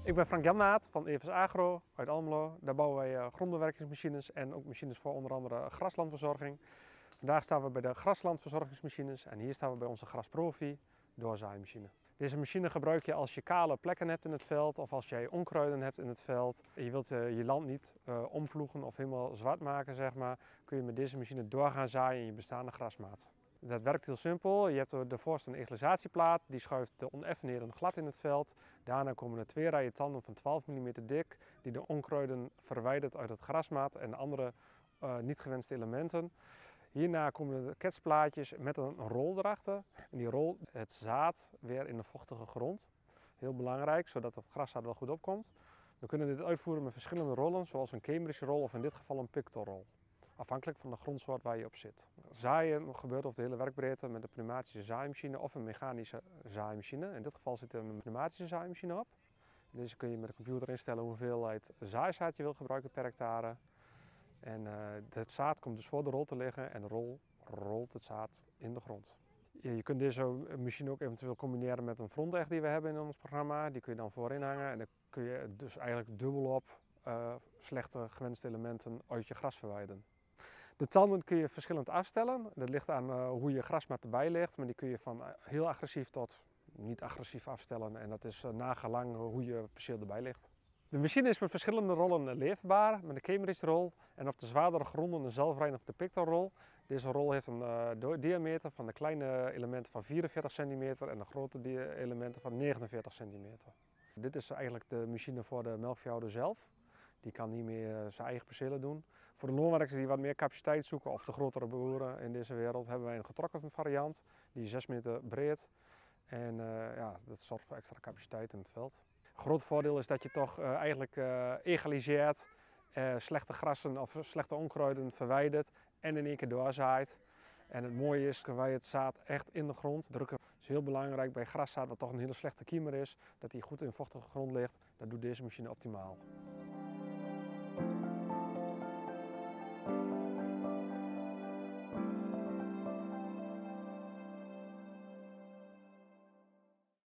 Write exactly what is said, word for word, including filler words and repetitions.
Ik ben Frank Janmaat van E V S Agro uit Almelo. Daar bouwen wij uh, grondbewerkingsmachines en ook machines voor onder andere graslandverzorging. Vandaag staan we bij de graslandverzorgingsmachines en hier staan we bij onze GrasProfi doorzaaimachine. Deze machine gebruik je als je kale plekken hebt in het veld of als jij onkruiden hebt in het veld. En je wilt uh, je land niet uh, omploegen of helemaal zwart maken, zeg maar. Kun je met deze machine door gaan zaaien in je bestaande grasmaat. Dat werkt heel simpel. Je hebt de voorste een egalisatieplaat, die schuift de oneffenheden glad in het veld. Daarna komen er twee rijen tanden van twaalf millimeter dik, die de onkruiden verwijdert uit het grasmaat en de andere uh, niet gewenste elementen. Hierna komen de ketsplaatjes met een rol erachter. En die rol het zaad weer in de vochtige grond. Heel belangrijk, zodat het graszaad wel goed opkomt. We kunnen dit uitvoeren met verschillende rollen, zoals een Cambridge rol of in dit geval een Pictor-rol. Afhankelijk van de grondsoort waar je op zit. Zaaien gebeurt over de hele werkbreedte met een pneumatische zaaimachine of een mechanische zaaimachine. In dit geval zit er een pneumatische zaaimachine op. Deze kun je met de computer instellen hoeveelheid zaaizaad je wil gebruiken per hectare. En uh, het zaad komt dus voor de rol te liggen en de rol rolt het zaad in de grond. Je kunt deze machine ook eventueel combineren met een fronteg die we hebben in ons programma. Die kun je dan voorin hangen en dan kun je dus eigenlijk dubbelop uh, slechte gewenste elementen uit je gras verwijderen. De tanden kun je verschillend afstellen. Dat ligt aan uh, hoe je grasmaat erbij ligt, maar die kun je van heel agressief tot niet agressief afstellen. En dat is uh, nagelang hoe je perceel erbij ligt. De machine is met verschillende rollen leverbaar, met een Cambridge rol en op de zwaardere gronden een zelfreinigende Pictor rol. Deze rol heeft een uh, diameter van de kleine elementen van vierenveertig centimeter en de grote elementen van negenenveertig centimeter. Dit is eigenlijk de machine voor de melkveehouder zelf. Die kan niet meer zijn eigen percelen doen. Voor de loonwerkers die wat meer capaciteit zoeken, of de grotere boeren in deze wereld, hebben wij een getrokken variant. Die is zes meter breed en uh, ja, dat zorgt voor extra capaciteit in het veld. Een groot voordeel is dat je toch uh, eigenlijk uh, egaliseert, uh, slechte grassen of slechte onkruiden verwijdert en in één keer doorzaait. En het mooie is dat wij het zaad echt in de grond drukken. Het is heel belangrijk bij graszaad, wat toch een hele slechte kiemer is, dat die goed in vochtige grond ligt. Dat doet deze machine optimaal.